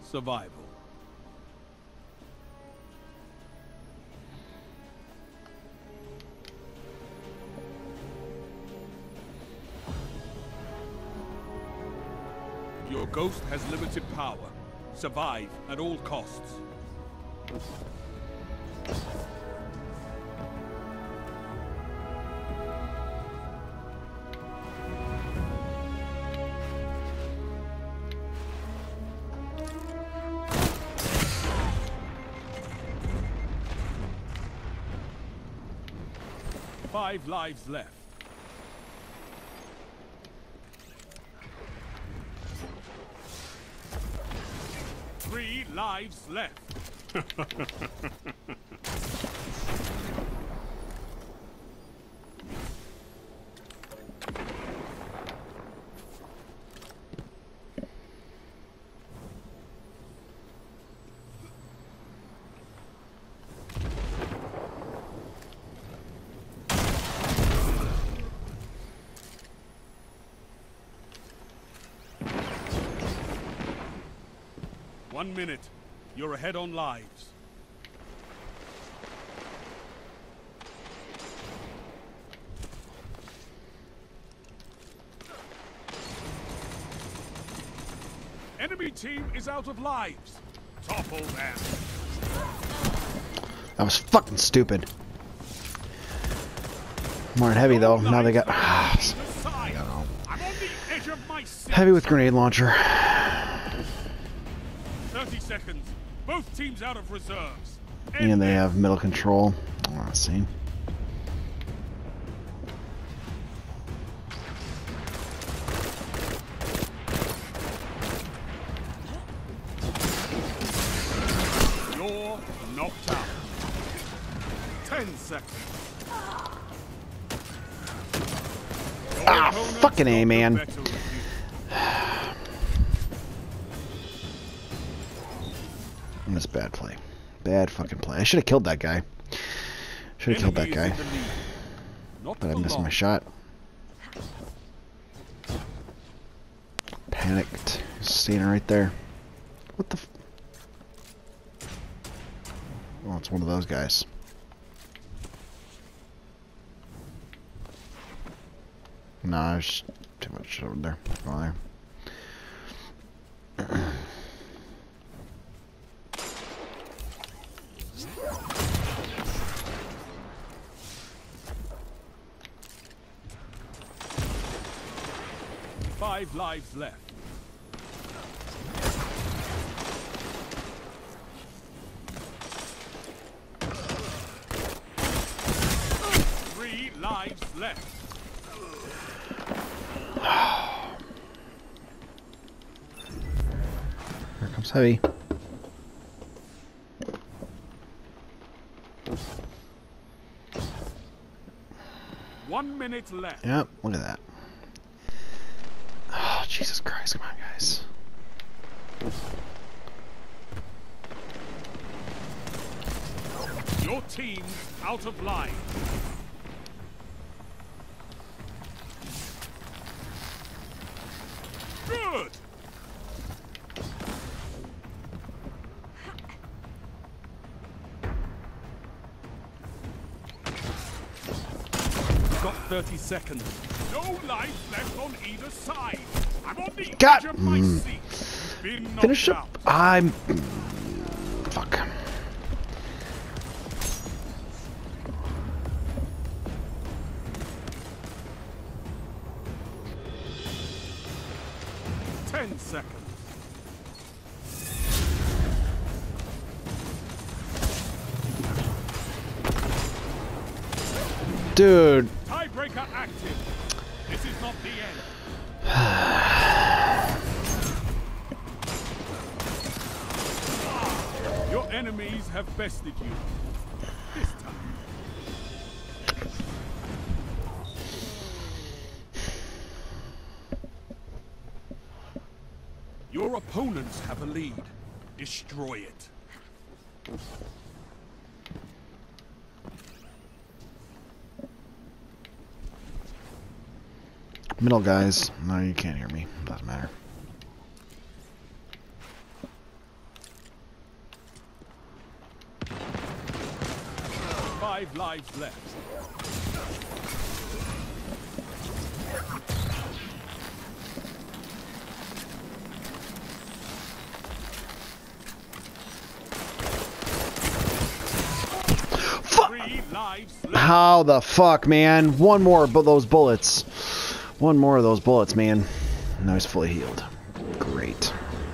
survival. Your ghost has limited power. Survive at all costs. Five lives left. Three lives left. 1 minute. You're ahead on lives. Enemy team is out of lives. Topple them. That was fucking stupid. More heavy though. Now they got heavy with grenade launcher. 30 seconds. Both teams out of reserves. And they have middle control. Let's see. You're knocked out. 10 seconds. Ah, fucking A, man. That's bad play. Bad fucking play. I should have killed that guy. Should have killed that guy. But I missed my shot. Panicked. Standing right there. What the f... Oh, it's one of those guys. Nah, there's too much over there. Go there. 5 lives left. Three lives left. Here comes heavy. One minute left. Yep, look at that. Oh, Jesus Christ, come on, guys. Your team's out of line. Good. Got 30 seconds. No life left on either side. I'm on the edge of my seat. Been knocked Finish out. up. I'm... Fuck. Ten seconds. Dude. Tiebreaker active. This is not the end. Your enemies have bested you. This time. Your opponents have a lead. Destroy it. Middle guys. No, you can't hear me. Doesn't matter. 5 lives left. How the fuck, man? One more of those bullets. One more of those bullets, man. Now he's fully healed. Great.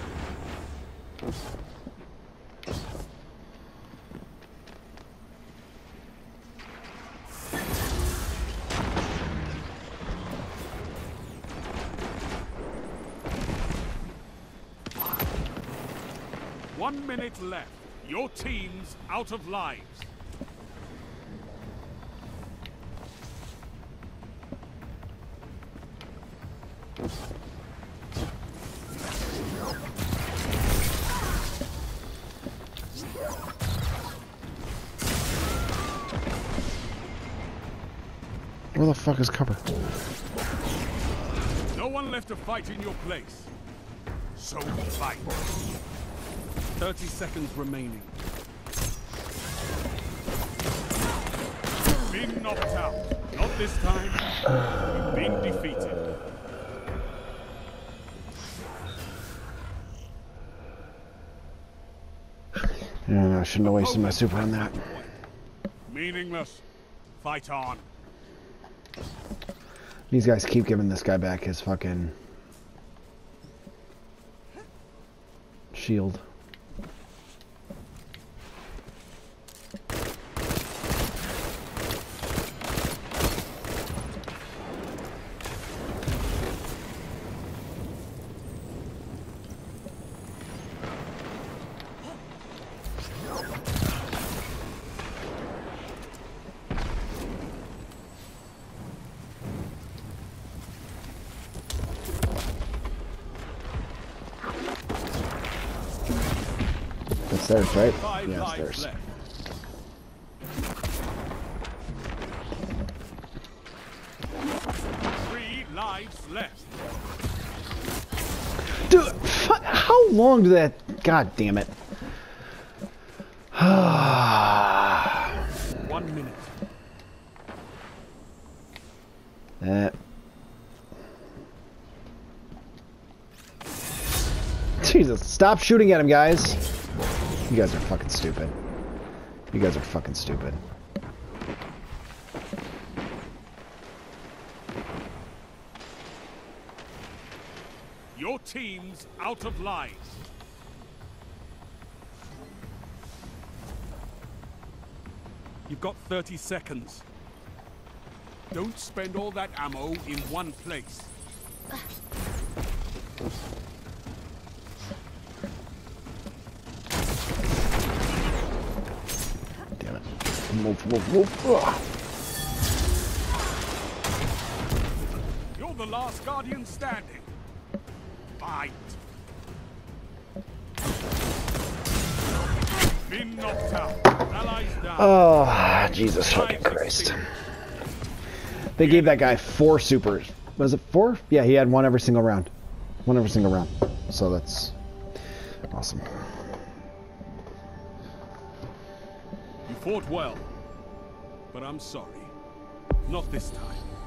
One minute left. Your team's out of lives. Where the fuck is cover? No one left to fight in your place. So fight. 30 seconds remaining. Been knocked out. Not this time. You've been defeated. Yeah, I shouldn't have wasted my super on that. Meaningless. Fight on. These guys keep giving this guy back his fucking shield. That's theirs, right? Yeah, it's theirs. Left. Three lives left. Dude, how long did that... God damn it. 1 minute. Jesus, stop shooting at him, guys. You guys are fucking stupid. You guys are fucking stupid. Your team's out of lives. You've got 30 seconds. Don't spend all that ammo in one place. Damn it. Move, move, move. Ugh. You're the last Guardian standing. Fight. Been knocked out. Allies down. Oh, Jesus fucking Christ. They gave that guy 4 supers. Was it 4? Yeah, he had one every single round. One every single round. So that's awesome. You fought well, but I'm sorry. Not this time.